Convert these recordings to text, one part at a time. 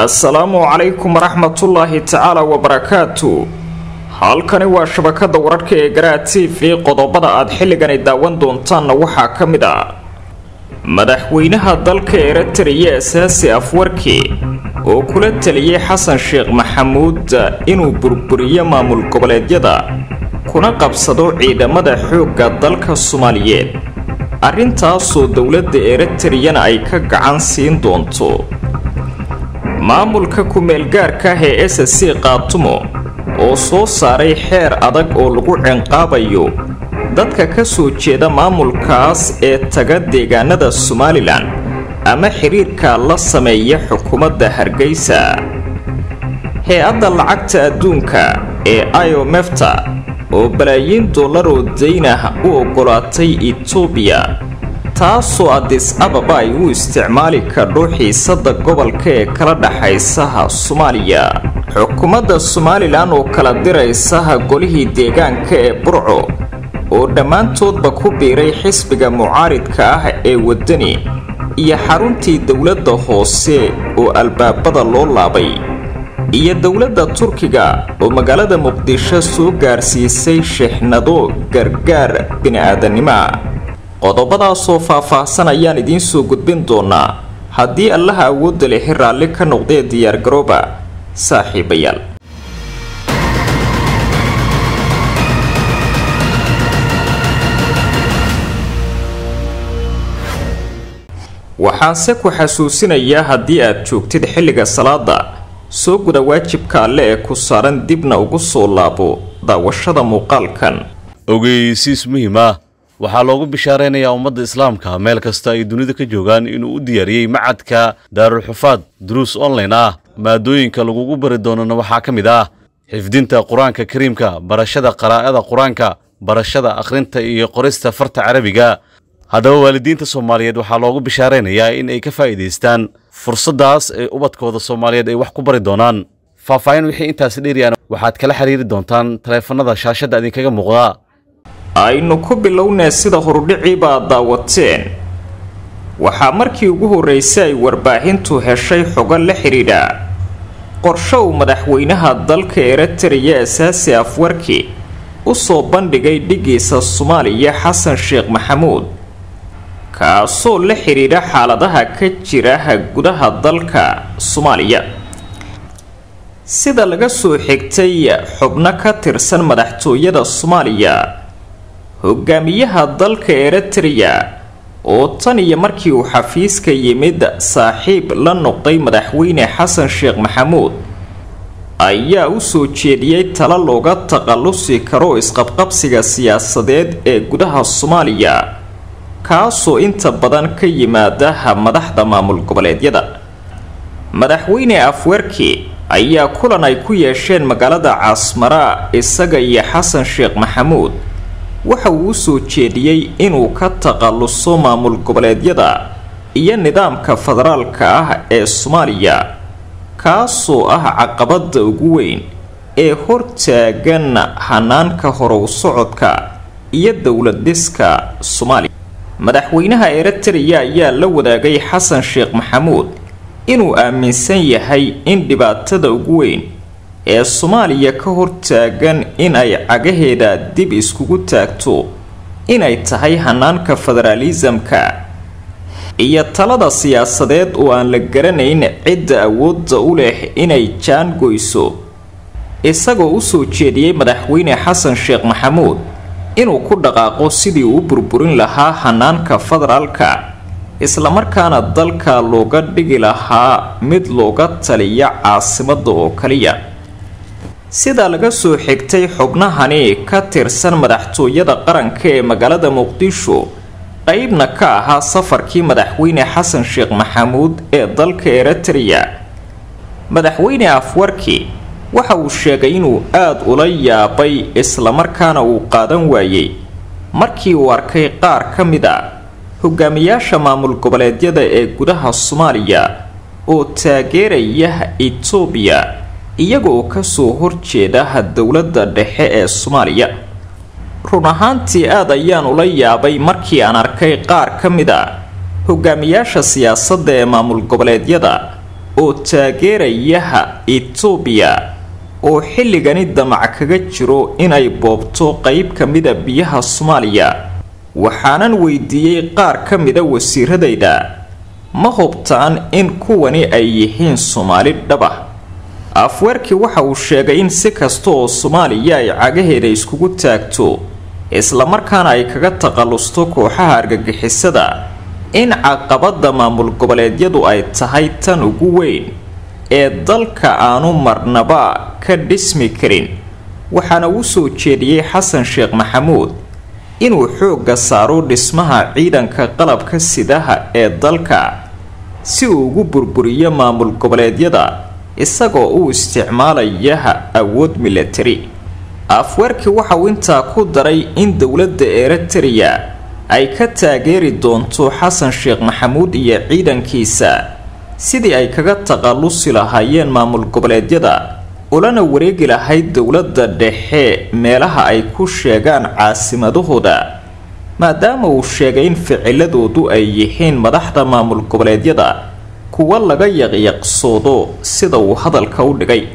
السلام عليكم ورحمة الله تعالى وبركاته. halkani waa shabakada wararka ee Garaa TV qodobada aad xilligan daawan doontaan waxa kamid ah madaxweynaha dalka Eritrea Isaias Afwerki oo kula taliyay Xasan Sheekh Maxamuud inuu burburiyo maamul goboleedyada kuna qabsado ciidamada xoogga dalka Soomaaliyeed arrintaas oo dawladda Eritrea ay ka gacan siin doonto maamulka ku meel gaarka ah ee SSC Qaatumo oo soo saaray xeer adag oo lagu cinqaabayo dadka ka soo jeeda maamulkaas ee taga deegaanada Somaliland ama xiriirka la sameeya xukuumadda Hargeysa hay'adda lacagta adduunka ee IMF oo balaayiin dollar oo deyn ah u ogolaatay Ethiopia taasoo Addis Ababa ay u isticmaali karto xiisadda gobolka ee kala dhaxaysa Soomaaliya xukuumadda Somaliland oo kala diraysa golihii deegaanka ee Burco oo dhamaantoodba ku biiray xisbiga mucaaridka ah ee wadani iyo xaruntii dawladda hoose oo albaabada loo laabay iyo dawladda Turkiga oo magaalada Muqdisho soo gaarsiisay shixnado gargaar bini'aadanimo qodobadaas oo faahfaahsan ayaan idin soo gudbin doonaa haddii Allah awood leh raalli ka noqday diyaar garooba saaxiibayaal waxaan se ku xasuusinayaa haddii aad joogtid xilliga salaada soo guda waajibka alle ee ku saaran dibna ugu soo laabo daawashada muuqaalkan ogeysiis muhiim ah waxaa loogu bishaareynaya ummadda islaamka meel kasta ay dunida ka joogaan inuu u diyaariyay macadka Daarul Xufaad duruus online ah maadooyinka lagu bari doonana waxaa kamid ah xifdinta Quraanka Kariimka barashada qiraa'ada Quraanka barashada akhrinta iyo qorista farta Carabiga hadaba waalidiinta Soomaaliyeed waxaa loogu bishaareynaya in ay ka faa'iideystaan fursadaas ee ubadkooda Soomaaliyeed ay wax ku bari doonaan faahfaahin wixii intaas dheeriyaan waxaad kala xiriiri doontaan taleefanada shaashada idinkaga muuqda aynu ku bilownaa sida horudhicii baad daawateen waxaa markii ugu horeysay ay warbaahintu heshay xogo la xiriira qorshe uu madaxweynaha dalka Eritrea Isaias Afwerki u soo bandhigay dhigiisa Soomaaliya Xasan Sheekh Maxamuud kaasoo la xiriira xaaladaha ka jira gudaha dalka Soomaaliya sida laga soo xigtay xubno ka tirsan madaxtooyada Soomaaliya hogaamiyaha dalka Eritrea oo tan iyo markii uu xafiiska yimid saaxiib la noqday madaxweyne Xasan Sheekh Maxamuud ayaa u soo jeediyay talo looga taqallusi karo isqabqabsiga siyaasadeed ee gudaha Soomaaliya kaasoo inta badan ka yimaada madaxda maamul goboleedyada madaxweyne Afwerki ayaa kulan ay ku yeesheen magaalada Casmara isaga iyo Xasan Sheekh Maxamuud waxa uu soo jeediyay inuu ka taqalluso maamul goboleedyada iyo nidaamka federaalka ah ee Soomaaliya kaasoo ah caqabada ugu weyn ee hortaagan hanaanka hore u socodka iyo dawlad dhiska Soomaaliya madaxweynaha Eritrea ayaa la wadaagay Xasan Sheekh Maxamuud inuu aaminsan yahay in dhibaatada ugu weyn ee Soomaaliya ka hortaagan in ay cagaheeda dib iskugu taagto inay tahay hanaanka federalismka iyo talada siyaasadeed oo aan la garanayn cidda awoodda u leh inay jaan goyso isagoo u soo jeediyay madaxweyne Xasan Sheekh Maxamuud inuu ku dhaqaaqo sidii uu burburin lahaa hanaanka federaalka isla markaana dalka looga dhigi lahaa mid looga taliya caasimadda oo kaliya sida laga soo xigtay xubnahani ka tirsan madaxtooyada qaranka ee magaalada Muqdisho qaybna ka ahaa safarkii madaxweyne Xasan Sheekh Maxamuud ee dalka Eritrea madaxweyne Afwerki waxa uu sheegay inuu aad ula yaabay isla markaana uu qaadan waayay markii uu arkay qaar ka mid ah hogaamiyaasha maamul goboleedyada ee gudaha Soomaaliya oo taageeraya Ethiopia iyagoo ka soo horjeeda dawladda dhexe ee Soomaaliya run ahaantii aad ayaan ula yaabay markii aan arkay qaar ka mid ah hogaamiyaasha siyaasadda ee maamul goboleedyada oo taageerayaha Itoobiya oo xilligani damac kaga jiro inay boobto qayb ka mid ah biyaha Soomaaliya waxaanan weydiiyay qaar ka mid ah wasiiradayda ma hubtaan in kuwani ay yihiin Soomaali dhab ah Afwerki waxa uu sheegay in si kasto oo Soomaaliya ay cagaheeda iskugu taagto isla markaana ay kaga taqalusto kooxaha argagixisada in caqabada maamul goboleedyadu ay tahay tan ugu weyn ee dalka aanu marnaba ka dhismi karin waxaana uu soo jeediyay Xasan Sheekh Maxamuud inuu xooga saaro dhismaha ciidanka qalabka sidaha ee dalka si uu ugu burburiyo maamul goboleedyada isagoo uu isticmaalaya awood military Afwerki waxa uu intaa ku daray in dawladda Eritrea ay ka taageeri doonto Xasan Sheekh Maxamuud iyo ciidankiisa sidii ay kaga taqalusi lahaayeen maamul goboleedyada ulana wareegi lahayd dawladda dhexe meelaha ay ku sheegaan caasimadahooda maadaama uu sheegay in ficiladoodu ay yihiin madaxda maamul goboleedyada kuwa laga yaqyaqsoodo sida uu hadalka u dhigay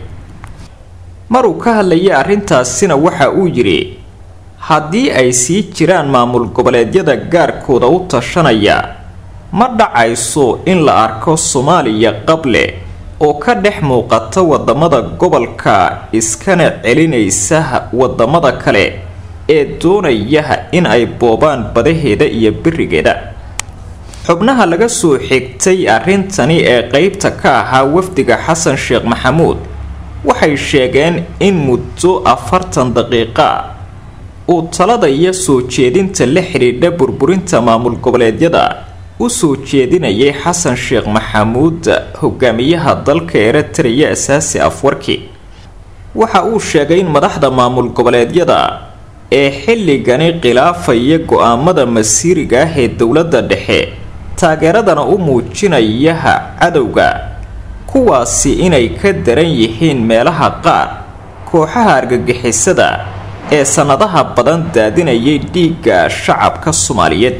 maruu ka hadlayay arrintaasina waxa uu yiri haddii ay sii jiraan maamul goboleedyada gaarkooda u tashanaya ma dhacayso in la arko Soomaaliya qable oo ka dhex muuqata wadamada gobolka iskana celinaysa wadamada kale ee doonaya in ay boobaan badaheeda iyo birigeeda xubnaha laga soo xigtay arrintani ee qaybta ka ahaa wafdiga Xasan Sheekh Maxamuud waxay sheegeen in muddo 40 daqiiqo uu talada iyo soo jeedinta la xiriidha burburinta maamul goboleedyada u soo jeedinayay Xasan Sheekh Maxamuud hogaamiyaha dalka Eritrea asaasi Afwerki waxa uu sheegay in madaxda maamul goboleedyada ee xilligani khilaafaya go'aamada masiiriga ah ee dawladda dhexe taageeradana u muujinaya cadawga kuwaasi inay ka daran yihiin meelaha qaar kooxaha argagixisada ee sanadaha badan daadinayay dhiigga shacabka Soomaaliyeed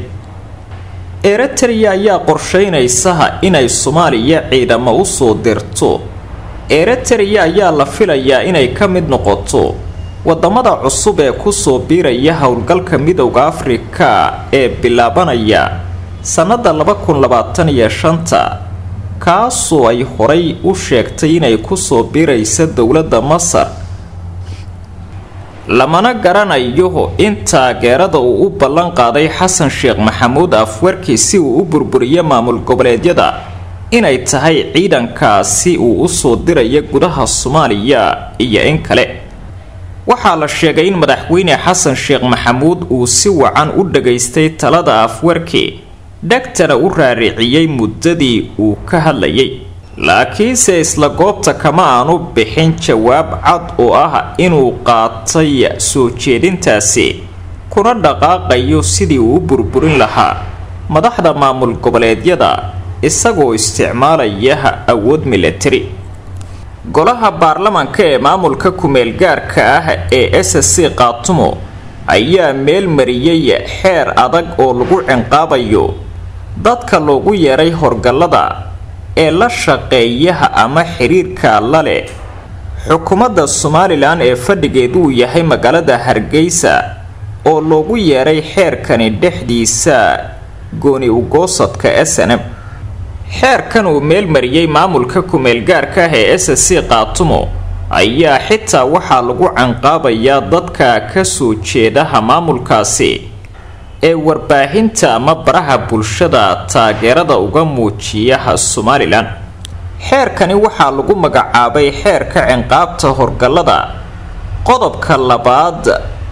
Eritrea ayaa qorsheynaysa inay Soomaaliya ciidamo u soo dirto Eritrea ayaa la filayaa inay ka mid noqoto wadamada cusub ee ku soo biiraya howlgalka midowga Afrika ee bilaabanaya sanada 2025 kaasoo ay horay u sheegtay inay ku soo biiraysa dawladda Masar lamana garanayo in taageerada uu u ballan qaaday Xasan Sheekh Maxamuud Afwerki si uu u burburiyo maamul goboleedyada inay tahay ciidankaasi uu u soo dirayo gudaha Soomaaliya iyo in kale waxaa la sheegay in madaxweyne Xasan Sheekh Maxamuud uu si wacan u dhageystay talada Afwerki dhagtana u raariciyay muddadii uu ka hadlayay laakiinse isla goobta kama aanu bixin jawaab cad oo ah inuu qaatay soo jeedintaasi kuna dhaqaaqayo sidii uu burburin lahaa madaxda maamul goboleedyada isagoo isticmaalaya awood military golaha baarlamaanka ee maamulka kumeel gaarka ah ee SSC Qaatumo ayaa meel mariyay xeer adag oo lagu cinqaabayo dadka loogu yeeray horgalada ee la shaqeeyaha ama xiriirka la leh xukuumadda Somaliland ee fadhigeedu yahay magaalada Hargeysa oo loogu yeeray xeerkani dhexdiisa gooni u goosadka SNM xeerkan uu meel mariyay maamulka kumeel gaarka ah ee SSC Qaatumo ayaa xitaa waxaa lagu canqaabayaa dadka ka soo jeedaha maamulkaasi ee warbaahinta ama baraha bulshada taageerada uga muujiyaha Somaliland xeerkani waxaa lagu magacaabay xeerka cinqaabta horgalada qodobka labaad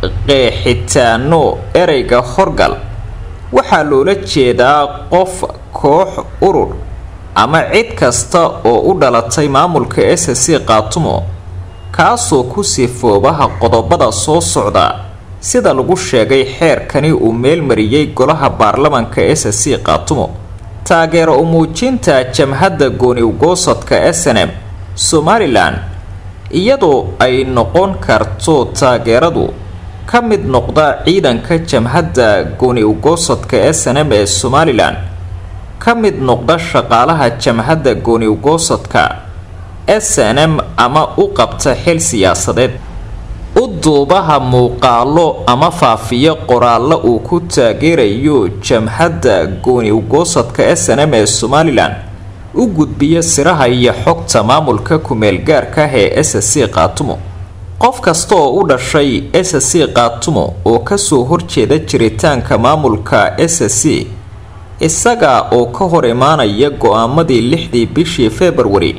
qeexitaano ereyga horgal waxaa loola jeedaa qof koox urur ama cid kasta oo u dhalatay maamulka SSC Qaatumo kaasoo ku sifoobaha qodobada soo socda sida lagu sheegay xeerkani uu meel mariyay golaha baarlamaanka SSC Qaatumo taageero u muujinta jamhadda gooni u goosadka SNM Somaliland iyadoo ay noqon karto taageeradu ka mid noqda ciidanka jamhadda gooni u goosadka SNM ee Somaliland ka mid noqda shaqaalaha jamhadda gooni ugoosadka SNM ama u qabta xil siyaasadeed. u duubaha muuqaalo ama faafiyo qoraallo uu ku taageerayo jamhadda gooni ugoosadka SNM ee Somaliland u gudbiya siraha iyo xogta maamulka kumeel gaarka ah ee SSC Qaatumo. qof kasta oo u dhashay SSC Qaatumo oo ka soo horjeeda jiritaanka maamulka SSC isaga oo ka hor imaanaya go'aamadii 6 bishii February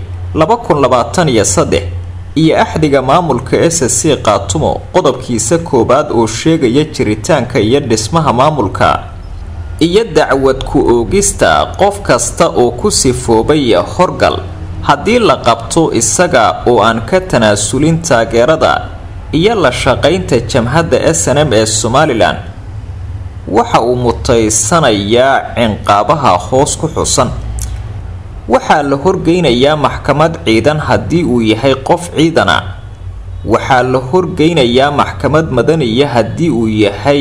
2023 iyo axdiga maamulka SSC Qaatumo qodobkiisa koobaad oo sheegaya jiritaanka iyo dhismaha maamulka iyo dacwad ku oogista qof kasta oo ku sifoobay horgal haddii la qabto isaga oo aan ka tanaasulin taageerada iyo la shaqaynta jamhadda SNM ee Somaliland waxa uu mutaysanayaa cinqaabaha hoos ku xusan. waxaa la horgeynayaa maxkamad ciidan haddii uu yahay qof ciidan ah. waxaa la horgeynayaa maxkamad madaniya haddii uu yahay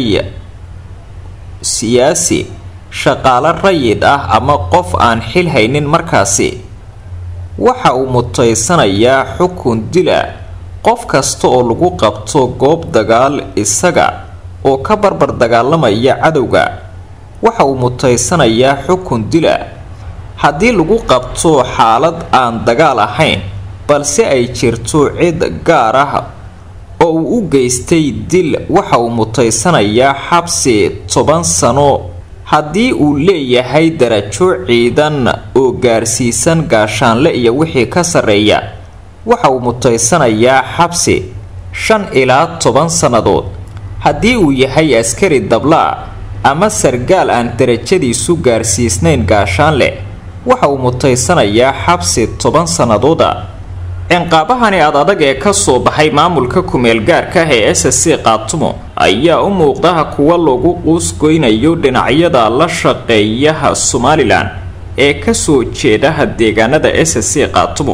siyaasi, shaqaale rayid ah ama qof aan xil haynin markaasi. waxa uu mutaysanayaa xukun dila qof kasta oo lagu qabto goob dagaal isaga oo ka barbar dagaalamaya cadowga. waxa uu mutaysanayaa xukun dila haddii lagu qabto xaalad aan dagaal ahayn balse ay jirto cid gaar ah oo uu u geystay dil. waxa uu mutaysanayaa xabsi 10 sano haddii uu leeyahay darajo ciidan oo gaarsiisan gaashaanle iyo wixii ka sarreeya. waxa uu mutaysanayaa xabsi 5 ilaa 10 sannadood haddii uu yahay askari dabla ama sargaal aan darajadiisu gaarsiisnayn gaashaanle. waxa uu mutaysanayaa xabsi 10 sannadooda. cinqaabahani adag ee ka soo baxay maamulka kumeel gaarka ah ee SSC Qaatumo ayaa u muuqda kuwa lagu quusgoynayo dhinacyada la shaqeeyaha Somaliland ee ka soo jeeda deegaanada SSC Qaatumo.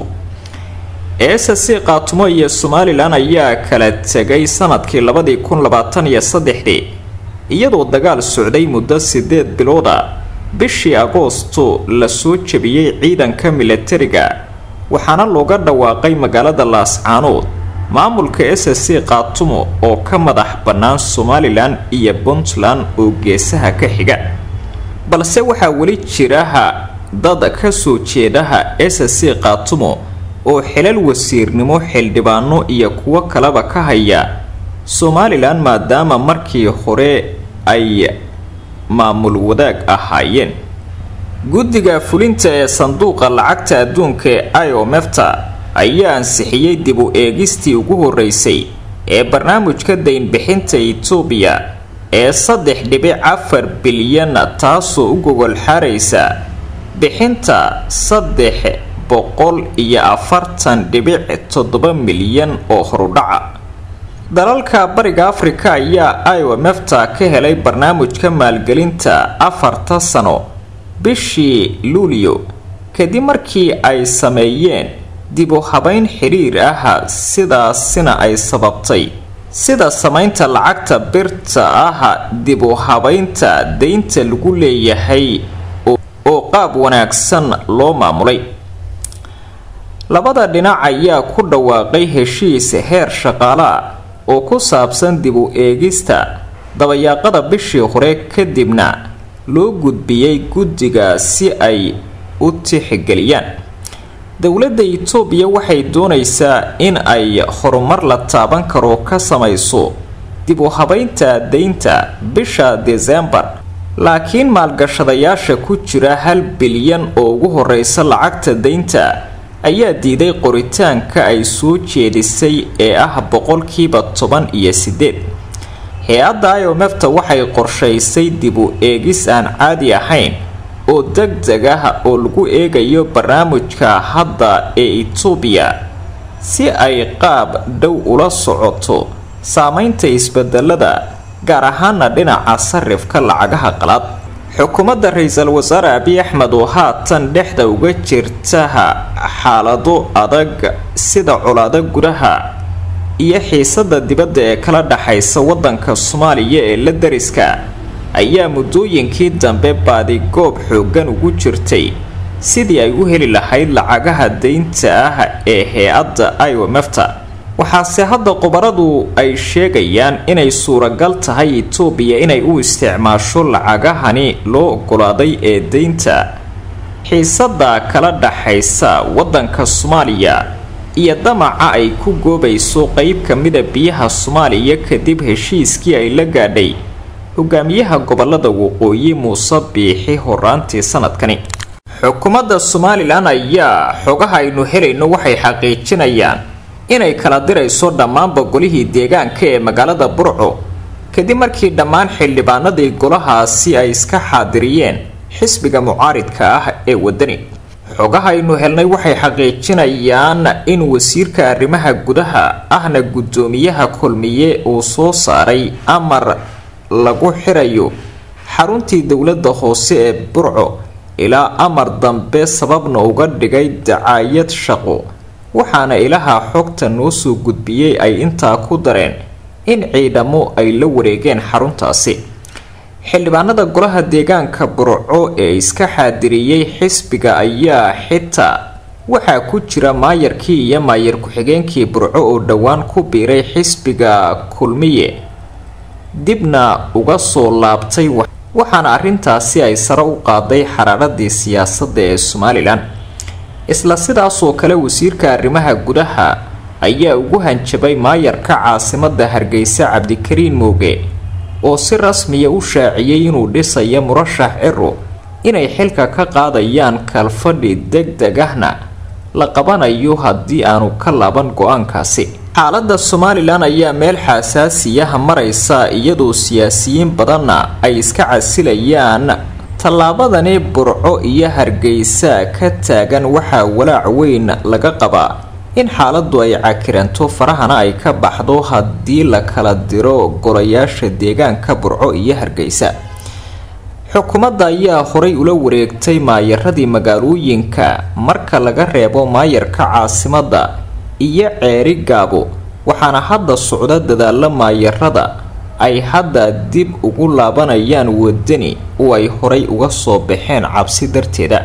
SSC Qaatumo iyo Somaliland ayaa kala tagay sanadkii 2023 iyadoo dagaal socday muddo 8 bilood ah. bishii Agoosto la soo jabiyay ciidanka militariga waxaana looga dhawaaqay magaalada Laascaanood maamulka SSC Qaatumo oo ka madax bannaan Somaliland iyo Puntland oo geesaha ka xiga. balse waxaa weli jira dad ka soo jeeda SSC Qaatumo oo xilal wasiirnimo, xildhibaano iyo kuwo kaleba ka haya Somaliland maadaama markii hore ay maamul wadaag ahaayeen. guddiga fulinta ee sanduuqa lacagta adduunka ee IMF-ta ayaa ansixiyay dib u eegistii ugu horeysay ee barnaamijka dayn bixinta Itoobiya ee 3.4 bilyan taasoo u gogol xaaraysa bixinta 340.7 milyan oo horudhaca. dalalka bariga Afrika ayaa IMF-ta ka helay barnaamijka maalgelinta 4 sano bishii Luulyo kadib markii ay sameeyeen dib u habayn xiriir ah sidaasina ay sababtay sida samaynta lacagta birta ah dib u habaynta deynta lagu leeyahay oo qaab wanaagsan loo maamulay. labada dhinac ayaa ku dhawaaqay heshiis heer shaqaale oo ku saabsan dib u eegista dabayaaqada bishii hore kadibna loo gudbiyay guddiga si ay u tixgeliyaan. dowladda Itoobiya waxay doonaysaa in ay horumar la taaban karo ka samayso dib u habaynta deynta bisha December laakiin maalgashadayaasha ku jira 1 bilyan oo ugu horeysa lacagta deynta ayaa diiday qoritaanka ay soo jeedisay ee ah 18%. hay-adda IMF-ta waxay qorshaysay dib u eegis aan caadi ahayn oo degdeg ah oo lagu eegayo barnaamijka hadda ee Itoobiya si ay qaab dhow ula socoto saamaynta isbedelada gaar ahaan dhinaca sarifka lacagaha qalaad. xukuumadda ra'iisul wasaare Abiy Ahmed oo haatan dhexda uga jirta xaalado adag sida colaado gudaha iyo xiisada dibadda ee kala dhaxaysa wadanka Soomaaliya ee la dariska ayaa muddooyinkii dambe baadigoob xooggan ugu jirtay sidii ay u heli lahayd lacagaha deynta ah ee hay-adda IMF-ta waxaase hadda khubaradu ay sheegayaan inay suuragal tahay Itoobiya inay u isticmaasho lacagahani loo oggolaaday ee deynta xiisada kala dhaxaysa waddanka Soomaaliya iyo damaca ay ku goobayso qayb ka mid ah biyaha Soomaaliya kadib heshiiskii ay la gaadhay hogaamiyaha gobolada waqooyi Muuse Biixi horaantii sanadkani xukuumadda Somaliland ayaa xogaha aynu helayno waxay xaqiijinayaan inay kala dirayso dhammaan golihii deegaanka ee magaalada Burco kadib markii dhammaan xildhibaanadii golahaasi ay iska xaadiriyeen xisbiga mucaaridka ah ee wadani xogaha aynu helnay waxay xaqiijinayaan in wasiirka arrimaha gudaha ahna gudoomiyaha kulmiye uu soo saaray amar lagu xirayo xaruntii dowladda hoose ee Burco ilaa amar dambe sababna uga dhigay dacaayad shaqo waxaana ilaha xogta noo soo gudbiyay ay intaa ku dareen in ciidamo ay la wareegeen xaruntaasi xildhibaanada golaha deegaanka Burco ee iska xaadiriyay xisbiga ayaa xitaa waxaa ku jira maayarkii iyo maayar ku-xigeenkii Burco oo dhowaan ku biiray xisbiga kulmiye dibna uga soo laabtay waxaana arrintaasi ay sare u qaaday xaraaradii siyaasadda ee Somaliland isla sidaas oo kale wasiirka arrimaha gudaha ayaa ugu hanjabay maayarka caasimadda Hargeysa Cabdikariin Mooge oo si rasmi ah u shaaciyay inuu dhisayo murashax Ciro inay xilka ka qaadayaan kalfadhi degdeg ahna la qabanayo haddii aanu ka laaban go'aankaasi xaaladda Somaliland ayaa meel xasaasi ah maraysa iyadoo siyaasiyiin badanna ay iska casilayaan tallaabadani Burco iyo Hargeysa ka taagan waxaa walaac weyn laga qabaa in xaaladdu ay cakiranto farahana ay ka baxdo haddii la kala diro golayaasha deegaanka Burco iyo Hargeysa xukuumadda ayaa horay ula wareegtay maayaradii magaalooyinka marka laga reebo maayarka caasimadda iyo Ceeri Gaabo waxaana hadda socda dadaalla maayarada ay hadda dib ugu laabanayaan wadani oo ay horay uga soo baxeen cabsi darteeda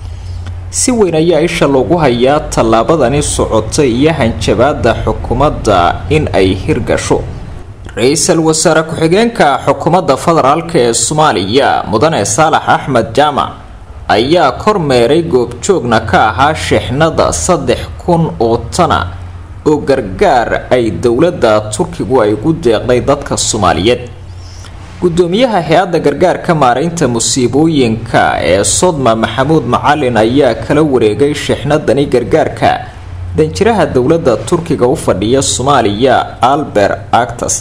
si weyn ayaa isha loogu hayaa tallaabadani socotay iyo hanjabaadda xukuumadda in ay hirgasho ra'iisul wasaare ku-xigeenka xukuumadda federaalka ee Soomaaliya mudane Saalax Axmed Jaamac ayaa kormeeray goobjoogna ka ahaa shixnada 3,000 oo tana oo gargaar ay dowladda Turkigu ay ugu deeqday dadka Soomaaliyeed gudoomiyaha hay'adda gargaarka maareynta musiibooyinka ee Sodma Maxamuud Macalin ayaa kala wareegay shixnadani gargaarka danjiraha dowladda Turkiga u fadhiya Soomaaliya Albert Aktas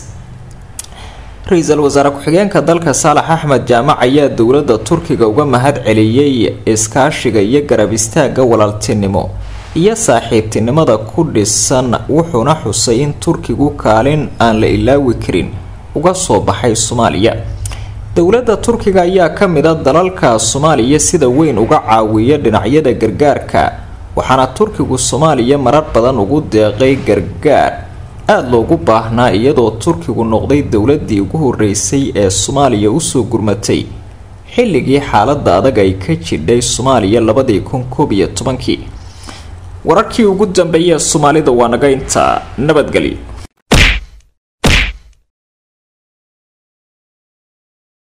ra'iisul wasaare ku-xigeenka dalka Saalax Axmed Jaamac ayaa dowladda Turkiga uga mahad celiyay iskaashiga iyo garab istaagga walaaltinimo iyo saaxiibtinimada ku dhisan wuxuuna xusay in Turkigu kaalin aan la ilaawi karin uga soo baxay Soomaaliya dowladda Turkiga ayaa ka mid ah dalalka Soomaaliya sida weyn uga caawiya dhinacyada gargaarka waxaana Turkigu Soomaaliya marar badan ugu deeqay gargaar aad loogu baahnaa iyadoo Turkigu noqday dowladii ugu horeysay ee Soomaaliya u soo gurmatay xilligii xaaladda adag ay ka jidhay Soomaaliya 2011 wararkii ugu dambeeyay Soomaalida waa naga inta nabadgelyo